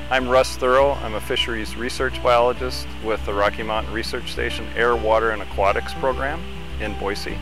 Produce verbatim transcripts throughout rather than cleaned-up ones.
I'm Russ Thurow. I'm a fisheries research biologist with the Rocky Mountain Research Station Air, Water, and Aquatics program in Boise.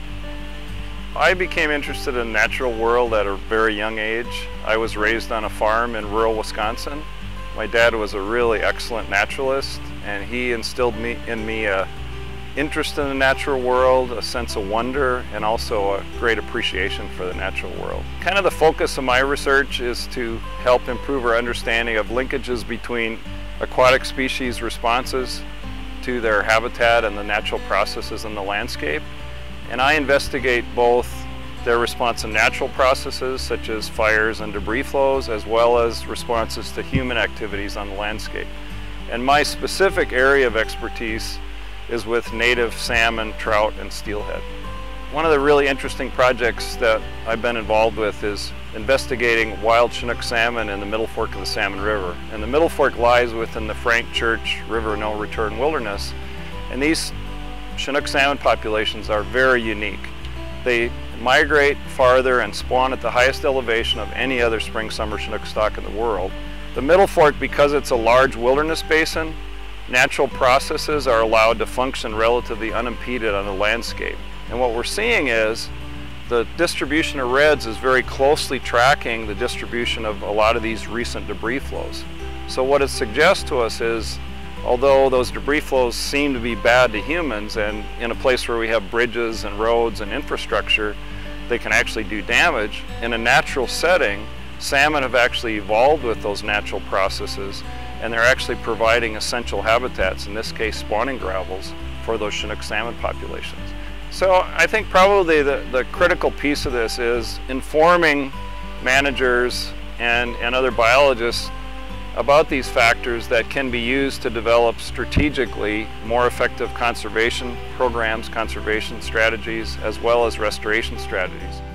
I became interested in the natural world at a very young age. I was raised on a farm in rural Wisconsin. My dad was a really excellent naturalist, and he instilled me, in me a interest in the natural world, a sense of wonder, and also a great appreciation for the natural world. Kind of the focus of my research is to help improve our understanding of linkages between aquatic species responses to their habitat and the natural processes in the landscape. And I investigate both their response to natural processes such as fires and debris flows, as well as responses to human activities on the landscape. And my specific area of expertise is with native salmon, trout, and steelhead. One of the really interesting projects that I've been involved with is investigating wild Chinook salmon in the Middle Fork of the Salmon River. And the Middle Fork lies within the Frank Church River No Return Wilderness. And these Chinook salmon populations are very unique. They migrate farther and spawn at the highest elevation of any other spring-summer Chinook stock in the world. The Middle Fork, because it's a large wilderness basin, natural processes are allowed to function relatively unimpeded on the landscape. And what we're seeing is the distribution of reds is very closely tracking the distribution of a lot of these recent debris flows. So what it suggests to us is, although those debris flows seem to be bad to humans, and in a place where we have bridges and roads and infrastructure, they can actually do damage, in a natural setting, salmon have actually evolved with those natural processes, and they're actually providing essential habitats, in this case spawning gravels, for those Chinook salmon populations. So I think probably the, the critical piece of this is informing managers and, and other biologists about these factors that can be used to develop strategically more effective conservation programs, conservation strategies, as well as restoration strategies.